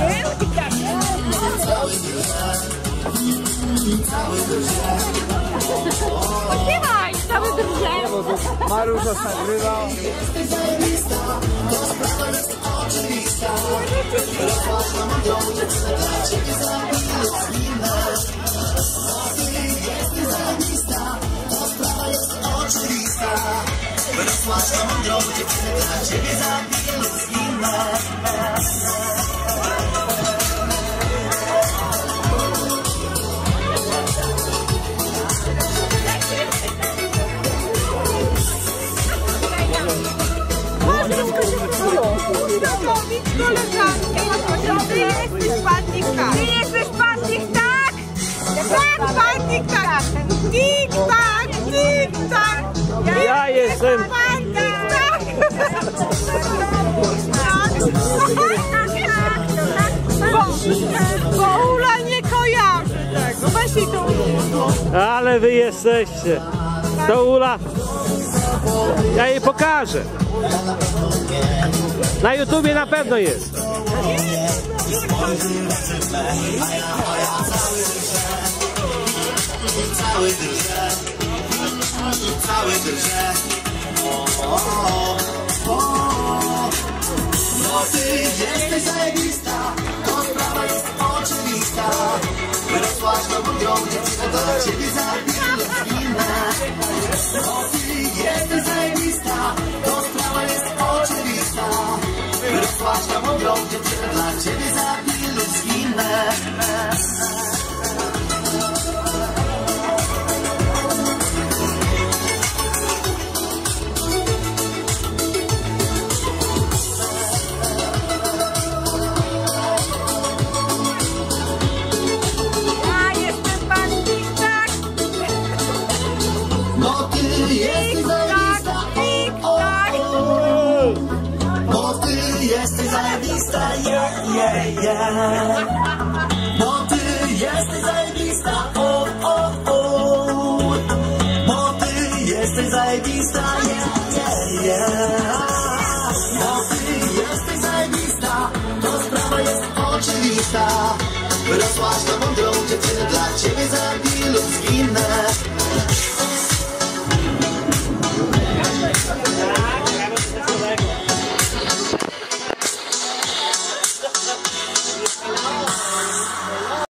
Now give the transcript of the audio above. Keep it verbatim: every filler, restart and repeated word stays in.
Pośpiewaj, cały drże. Marusz nas nagrywa. Wyrosłaś na mądrą dziewczynę, dla ciebie zabiję ludzkinę. Ty jesteś pannik tak. Ty jesteś pannik tak? Tak, pannik tak. Tik tak, tik tak. Ja jestem pannik tak. Bo Ula nie kojarzy tego. Weź jej to. Ale wy jesteście. To Ula. Ja jej pokażę. Na YouTubie na pewno jest. Cały drże, cały drże. No ty jesteś zajebista, to sprawa jest oczywista. Wyrosłaś na mądrą dziewczynę, dla ciebie zabiję ludzkinę. No ty jesteś zajebista, to sprawa jest oczywista. Wyrosłaś na mądrą dziewczynę, dla ciebie zabiję ludzkinę. No ty jesteś zajebista, o, o, o. No ty jesteś zajebista, yeah, yeah, yeah. No ty jesteś zajebista, o, o, o. No ty jesteś zajebista, yeah, yeah, yeah. No ty jesteś zajebista, to sprawa jest oczywista. Wyrosłaś na